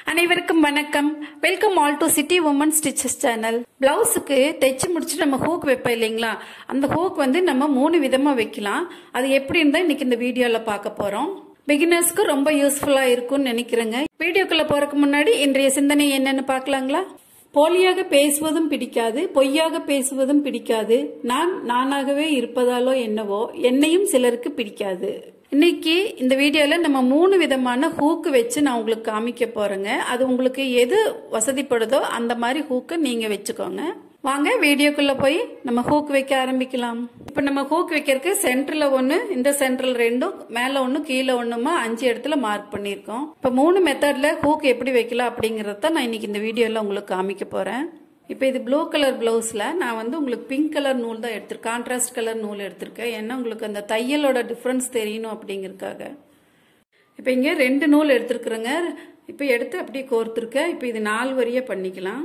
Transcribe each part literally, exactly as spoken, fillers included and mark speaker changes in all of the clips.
Speaker 1: அனைவருக்கும் வணக்கம். Welcome all to city woman stitches channel. பிளவுஸுக்கு தைச்சு முடிச்சுட்டு நம்ம ஹூக் வைப்போம் இல்லைங்களா, அந்த ஹூக் வந்து நம்ம மூணு விதமா வைக்கலாம். அது எப்படின்னு தான் இன்னைக்கு இந்த வீடியோல பார்க்க போறோம். பிகினர்ஸ்க்கு ரொம்ப யூஸ்ஃபுல்லா இருக்கும்னு நினைக்கிறேங்க. வீடியோக்குள்ள போறதுக்கு முன்னாடி இன்றைய சிந்தனை என்னன்னு பார்க்கலாங்களா? போலியாக பேசுவதும் பிடிக்காது, பொய்யாக பேசுவதும் பிடிக்காது, நான் நானாகவே இருப்பதாலோ என்னவோ என்னையும் சிலருக்கு பிடிக்காது. இன்னைக்கு இந்த வீடியோல நம்ம மூணு விதமான ஹூக்கு வச்சு நான் உங்களுக்கு காமிக்க போறேங்க. அது உங்களுக்கு எது வசதிப்படுதோ அந்த மாதிரி ஹூக்கு நீங்க வச்சுக்கோங்க. வாங்க வீடியோக்குள்ள போய் நம்ம ஹூக் வைக்க ஆரம்பிக்கலாம். இப்ப நம்ம ஹூக் வைக்கிறதுக்கு சென்டர்ல ஒண்ணு, இந்த சென்டர்ல ரெண்டும், மேல ஒண்ணு கீழே ஒண்ணுமா அஞ்சு இடத்துல மார்க் பண்ணிருக்கோம். இப்ப மூணு மெத்தட்ல ஹூக் எப்படி வைக்கலாம் அப்படிங்கறத நான் இன்னைக்கு இந்த வீடியோல உங்களுக்கு காமிக்க போறேன். இப்போ இது ப்ளூ கலர் பிளவுஸ்ல நான் வந்து உங்களுக்கு பிங்க் கலர் நூல் தான் எடுத்திருக்கேன், கான்ட்ராஸ்ட் கலர் நூல் எடுத்திருக்கேன். ஏன்னா உங்களுக்கு அந்த தையலோட டிஃபரன்ஸ் தெரியணும் அப்படிங்கறதுக்காக. இப்போ இங்க ரெண்டு நூல் எடுத்திருக்கிறேங்க. இப்போ எடுத்து அப்படியே கோர்த்திருக்கேன். இப்போ இது நாலு வரியா பண்ணிக்கலாம்.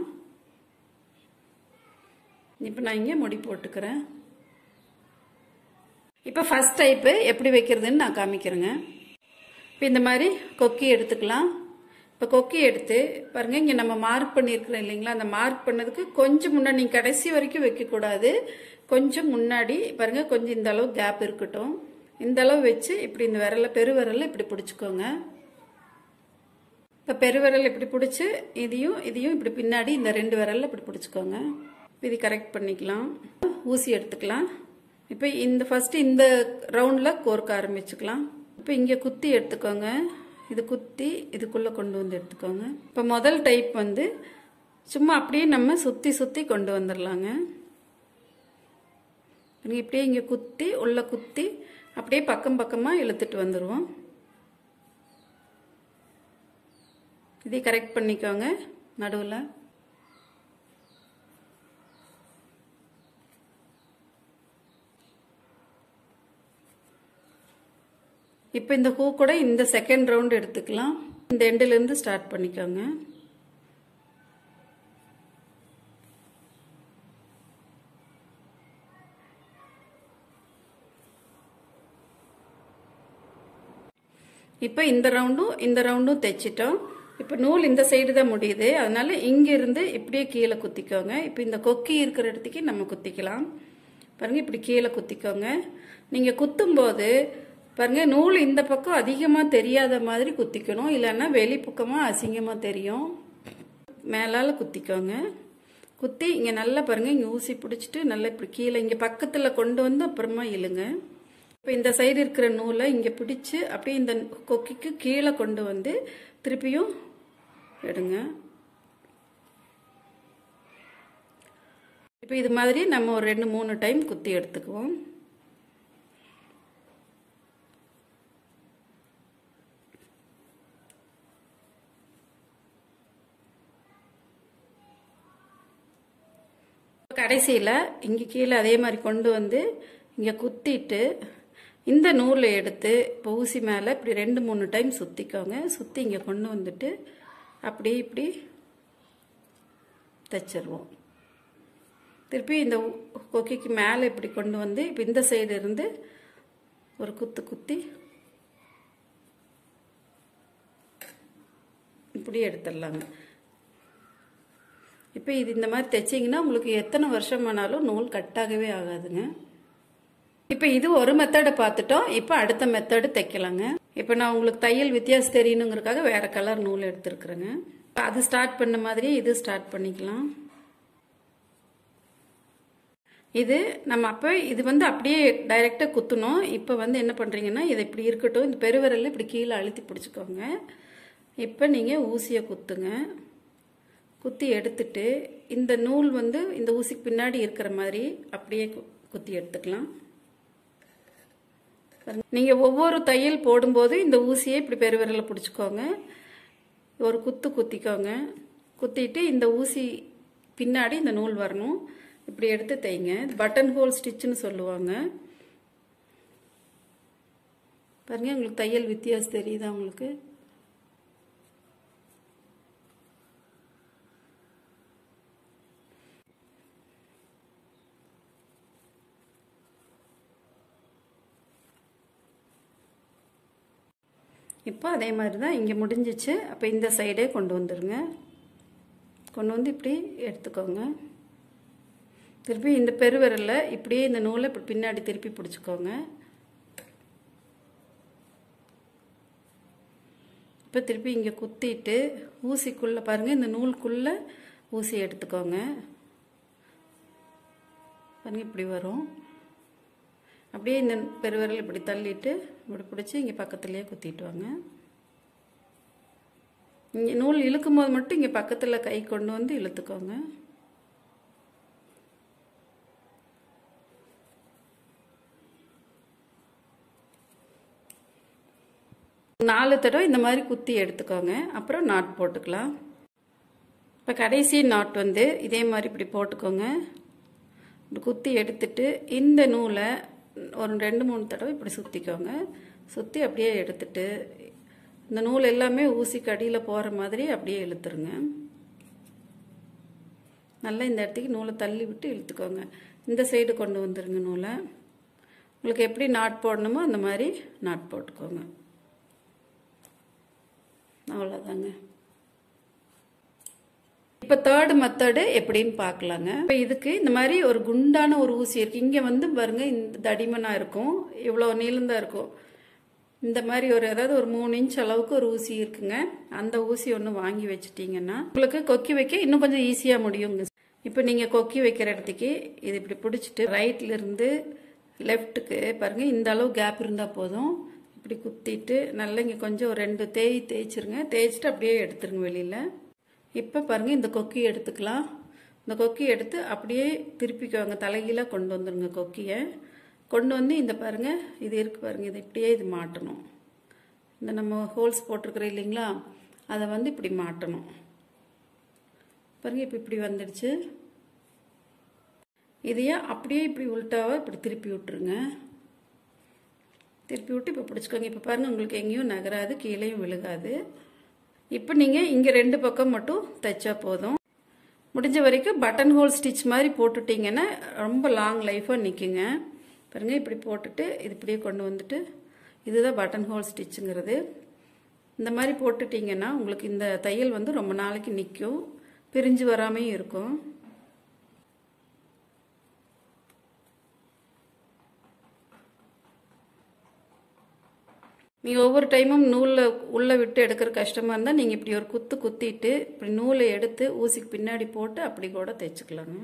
Speaker 1: இப்போ நான் இங்க முடி போட்டுக்கிறேன். இப்போ ஃபர்ஸ்ட் டைப் எப்படி வைக்கிறதுன்னு நான் காமிக்கிறேங்க. இப்போ இந்த மாதிரி கொக்கி எடுத்துக்கலாம். இப்போ கொக்கி எடுத்து பாருங்க, இங்க நம்ம மார்க் பண்ணிருக்கிறோம் இல்லைங்களா, அந்த மார்க் பண்ணதுக்கு கொஞ்சம் முன்னாடி, நீங்க கடைசி வரைக்கும் வைக்க கூடாது, கொஞ்சம் முன்னாடி பாருங்க, கொஞ்சம் இந்த அளவு கேப் இருக்கட்டும். இந்த அளவு வச்சு இப்படி இந்த விரல பெரு விரல இப்படி பிடிச்சுக்கோங்க. இப்போ பெரு விரல் இப்படி பிடிச்சு இதையும் இதையும் இப்படி பின்னாடி இந்த ரெண்டு விரல்ல இப்படி பிடிச்சுக்கோங்க. இது கரெக்ட் பண்ணிக்கலாம். ஊசி எடுத்துக்கலாம். இப்போ இந்த ஃபர்ஸ்ட் இந்த ரவுண்ட்ல கோர்க்க ஆரம்பிச்சுக்கலாம். இப்போ இங்க குத்தி எடுத்துக்கோங்க. இது குத்தி இதுக்குள்ள கொண்டு வந்து எடுத்துக்கோங்க. இப்போ முதல் டைப் வந்து சும்மா அப்படியே நம்ம சுத்தி சுத்தி கொண்டு வந்துடலாங்க. இப்படியே இங்க குத்தி உள்ள குத்தி அப்படியே பக்கம் பக்கமா இழுத்துட்டு வந்துருவோம். இதை கரெக்ட் பண்ணிக்கோங்க நடுவில். இப்போ இந்த ஹூ கூட இந்த செகண்ட் ரவுண்ட் எடுத்துக்கலாம். இந்த எண்டில் இருந்து ஸ்டார்ட் பண்ணிக்கோங்க. இப்போ இந்த ரவுண்டும் இந்த ரவுண்டும் தைச்சிட்டோம். இப்போ நூல் இந்த சைடு தான் முடியுது, அதனால இங்க இருந்து இப்படியே கீழே குத்திக்கோங்க. இப்போ இந்த கொக்கி இருக்கிற இடத்துக்கு நம்ம குத்திக்கலாம். பாருங்க, இப்படி கீழே குத்திக்கோங்க. நீங்க குத்தும் போது பாருங்க, நூல் இந்த பக்கம் அதிகமா தெரியாத மாதிரி குத்திக்கணும், இல்லைன்னா வெளி பக்கமா அசிங்கமா தெரியும். மேலால குத்திக்கோங்க. குத்தி இங்க நல்லா பாருங்க, இங்க ஊசி பிடிச்சிட்டு நல்லா இப்படி கீழே இங்க பக்கத்துல கொண்டு வந்து அப்புறமா இழுங்க. இப்ப இந்த சைடு இருக்கிற நூலை இங்க பிடிச்சு அப்படியே இந்த கொக்கிக்கு கீழே கொண்டு வந்து திருப்பியும் எடுங்க. இப்ப இது மாதிரி நம்ம ஒரு ரெண்டு மூணு டைம் குத்தி எடுத்துக்குவோம். கடைசியில இங்க கீழே அதே மாதிரி கொண்டு வந்து இங்க குத்திட்டு இந்த நூலை எடுத்து இப்போ ஊசி மேல இப்படி ரெண்டு மூணு டைம் சுத்திக்கோங்க. சுத்தி இங்க கொண்டு வந்துட்டு அப்படி இப்படி தைச்சிருவோம். திருப்பி இந்த கொக்கிக்கு மேல இப்படி கொண்டு வந்து இப்ப இந்த சைடு இருந்து ஒரு குத்து குத்தி இப்படி எடுத்துடலாங்க. இப்போ இது இந்த மாதிரி தைச்சிங்கன்னா உங்களுக்கு எத்தனை வருஷம் ஆனாலும் நூல் கட்டாகவே ஆகாதுங்க. இப்போ இது ஒரு மெத்தடை பார்த்துட்டோம். இப்போ அடுத்த மெத்தடு தைக்கலாங்க. இப்போ நான் உங்களுக்கு தையல் வித்தியாசம் தெரியணுங்கிறதுக்காக வேற கலர் நூல் எடுத்துருக்குறேங்க. அது ஸ்டார்ட் பண்ண மாதிரியே இது ஸ்டார்ட் பண்ணிக்கலாம். இது நம்ம அப்போ இது வந்து அப்படியே டைரக்டா குத்தணும். இப்போ வந்து என்ன பண்றீங்கன்னா, இது இப்படி இருக்கட்டும், இந்த பெருவிரல்ல இப்படி கீழே அழுத்தி பிடிச்சுக்கோங்க. இப்போ நீங்க ஊசியை குத்துங்க. குத்தி எடுத்துட்டு இந்த நூல் வந்து இந்த ஊசிக்கு பின்னாடி இருக்கிற மாதிரி அப்படியே குத்தி எடுத்துக்கலாம். நீங்க ஒவ்வொரு தையல் போடும்போது இந்த ஊசியை இப்படி பெருவிரல பிடிச்சுக்கோங்க. ஒரு குத்து குத்திக்கோங்க. குத்திட்டு இந்த ஊசி பின்னாடி இந்த நூல் வரணும். இப்படி எடுத்து தைங்க. பட்டன் ஹோல் ஸ்டிச்னு சொல்லுவாங்க. பாருங்க, உங்களுக்கு தையல் வித்தியாசம் தெரியுதா உங்களுக்கு? இப்போ அதே மாதிரி தான் இங்கே முடிஞ்சிச்சு. அப்போ இந்த சைடே கொண்டு வந்துடுங்க. கொண்டு வந்து இப்படி எடுத்துக்கோங்க. திருப்பி இந்த பெருவிரலில் இப்படியே இந்த நூலை இப்படி பின்னாடி திருப்பி பிடிச்சிக்கோங்க. இப்போ திருப்பி இங்கே குத்திட்டு ஊசிக்குள்ளே பாருங்கள், இந்த நூலுக்குள்ளே ஊசி எடுத்துக்கோங்க. பாருங்கள் இப்படி வரும். அப்படியே இந்த பெருவிரல் இப்படி தள்ளிட்டு இப்படி பிடிச்சி இங்கே பக்கத்துலேயே குத்திட்டு வாங்க. இங்கே நூல் இழுக்கும் போது மட்டும் இங்கே பக்கத்தில் கை கொண்டு வந்து இழுத்துக்கோங்க. நாலு தடவை இந்த மாதிரி குத்தி எடுத்துக்கோங்க. அப்புறம் நாட் போட்டுக்கலாம். இப்போ கடைசி நாட் வந்து இதே மாதிரி இப்படி போட்டுக்கோங்க. இப்படி குத்தி எடுத்துட்டு இந்த நூலை ஒரு ரெண்டு மூணு தடவை இப்படி சுற்றிக்கோங்க. சுற்றி அப்படியே எடுத்துட்டு இந்த நூல் எல்லாமே ஊசிக்கு அடியில் போகிற மாதிரி அப்படியே இழுத்துருங்க. நல்லா இந்த இடத்துக்கு நூலை தள்ளி விட்டு இழுத்துக்கோங்க. இந்த சைடு கொண்டு வந்துருங்க நூலை. உங்களுக்கு எப்படி நாட் போடணுமோ அந்த மாதிரி நாட் போட்டுக்கோங்க. அவ்வளோதாங்க. இப்போ தேர்டு மெத்தடு எப்படின்னு பார்க்கலாங்க. இப்போ இதுக்கு இந்த மாதிரி ஒரு குண்டான ஒரு ஊசி இருக்குது. இங்கே வந்து பாருங்க இந்த தடிமனாக இருக்கும், இவ்வளோ நீளந்தான் இருக்கும். இந்த மாதிரி ஒரு அதாவது ஒரு மூணு இன்ச் அளவுக்கு ஒரு ஊசி இருக்குங்க. அந்த ஊசி ஒன்று வாங்கி வச்சுட்டிங்கன்னா உங்களுக்கு கொக்கி வைக்க இன்னும் கொஞ்சம் ஈஸியாக முடியுங்க. இப்போ நீங்கள் கொக்கி வைக்கிற இடத்துக்கு இது இப்படி பிடிச்சிட்டு ரைட்லேருந்து லெஃப்ட்டுக்கு பாருங்கள் இந்த அளவு கேப் இருந்தால் போதும். இப்படி குத்திட்டு நல்லா இங்கே கொஞ்சம் ஒரு ரெண்டு தேய் தேய்ச்சிருங்க. தேய்ச்சிட்டு அப்படியே எடுத்துருங்க வெளியில். இப்போ பாருங்கள் இந்த கொக்கி எடுத்துக்கலாம். இந்த கொக்கி எடுத்து அப்படியே திருப்பிக்குவாங்க, தலைகீழாக கொண்டு வந்துடுங்க கொக்கியை. கொண்டு வந்து இந்த பாருங்கள் இது இருக்குது பாருங்கள், இது இப்படியே இது மாட்டணும். இந்த நம்ம ஹோல்ஸ் போட்டிருக்கிறோம் இல்லைங்களா, அதை வந்து இப்படி மாட்டணும். பாருங்கள் இப்போ இப்படி வந்துடுச்சு. இதையே அப்படியே இப்படி உள்டாவாக இப்படி திருப்பி விட்டுருங்க. திருப்பி விட்டு இப்போ பிடிச்சிக்கோங்க. இப்போ பாருங்கள் உங்களுக்கு எங்கேயும் நகராது, கீழேயும் விழுகாது. இப்போ நீங்கள் இங்கே ரெண்டு பக்கம் மட்டும் தைச்சா போதும். முடிஞ்ச வரைக்கும் பட்டன் ஹோல் ஸ்டிச் மாதிரி போட்டுட்டிங்கன்னா ரொம்ப லாங் லைஃபாக நிற்குங்க. பாருங்கள் இப்படி போட்டுட்டு இது இப்படியே கொண்டு வந்துட்டு இதுதான் பட்டன் ஹோல் ஸ்டிச்சுங்கிறது. இந்த மாதிரி போட்டுட்டிங்கன்னா உங்களுக்கு இந்த தையல் வந்து ரொம்ப நாளைக்கு நிற்கும், பிரிஞ்சு வராமையும் இருக்கும். நீங்கள் ஒவ்வொரு டைமும் நூலில் உள்ளே விட்டு எடுக்கிற கஷ்டமாக இருந்தால் நீங்கள் இப்படி ஒரு குத்து குத்திட்டு இப்படி நூலை எடுத்து ஊசிக்கு பின்னாடி போட்டு அப்படி கூட தைச்சிக்கலாங்க.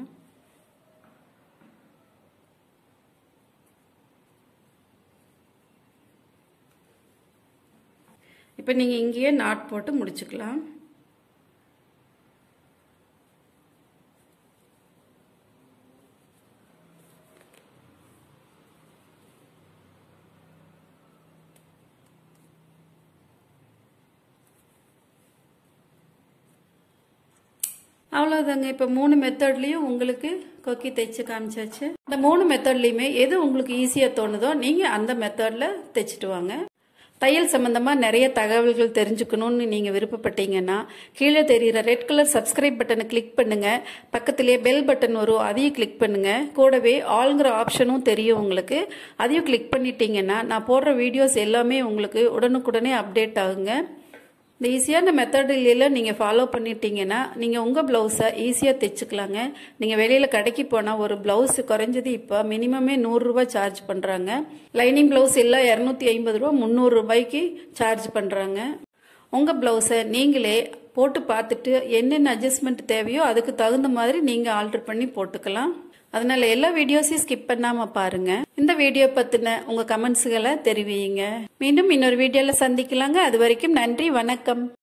Speaker 1: இப்போ நீங்கள் இங்கேயே நாட் போட்டு முடிச்சுக்கலாம். அவ்வளோதாங்க. இப்போ மூணு மெத்தட்லேயும் உங்களுக்கு கொக்கி தைச்சு காமிச்சாச்சு. இந்த மூணு மெத்தட்லேயுமே எது உங்களுக்கு ஈஸியாக தோணுதோ நீங்கள் அந்த மெத்தடில் தைச்சிட்டு வாங்க. தையல் சம்பந்தமாக நிறைய தகவல்கள் தெரிஞ்சுக்கணும்னு நீங்கள் விருப்பப்பட்டீங்கன்னா கீழே தெரிகிற ரெட் கலர் சப்ஸ்கிரைப் பட்டனை கிளிக் பண்ணுங்கள். பக்கத்திலேயே பெல் பட்டன் வரும், அதையும் கிளிக் பண்ணுங்கள். கூடவே ஆளுங்கிற ஆப்ஷனும் தெரியும் உங்களுக்கு, அதையும் கிளிக் பண்ணிட்டீங்கன்னா நான் போடுற வீடியோஸ் எல்லாமே உங்களுக்கு உடனுக்குடனே அப்டேட் ஆகுங்க. இந்த ஈஸியான மெத்தடில் நீங்கள் ஃபாலோ பண்ணிட்டீங்கன்னா நீங்கள் உங்கள் ப்ளவுஸை ஈஸியாக தைச்சிக்கலாங்க. நீங்கள் வெளியில் கடைக்கு போனால் ஒரு ப்ளவுஸ் குறைஞ்சது இப்போ மினிமமே நூறுரூவா சார்ஜ் பண்ணுறாங்க. லைனிங் ப்ளவுஸ் எல்லாம் இரநூத்தி ஐம்பது ரூபா முந்நூறு ரூபாய்க்கு சார்ஜ் பண்ணுறாங்க. உங்கள் ப்ளவுஸை நீங்களே போட்டு பார்த்துட்டு என்னென்ன அட்ஜஸ்ட்மெண்ட் தேவையோ அதுக்கு தகுந்த மாதிரி நீங்கள் ஆல்டர் பண்ணி போட்டுக்கலாம். அதனால எல்லா வீடியோஸையும் ஸ்கிப் பண்ணாம பாருங்க. இந்த வீடியோ பத்தின உங்க கமெண்ட்ஸ்களை தெரிவிங்க. மீண்டும் இன்னொரு வீடியோல சந்திக்கலாங்க. அது வரைக்கும் நன்றி, வணக்கம்.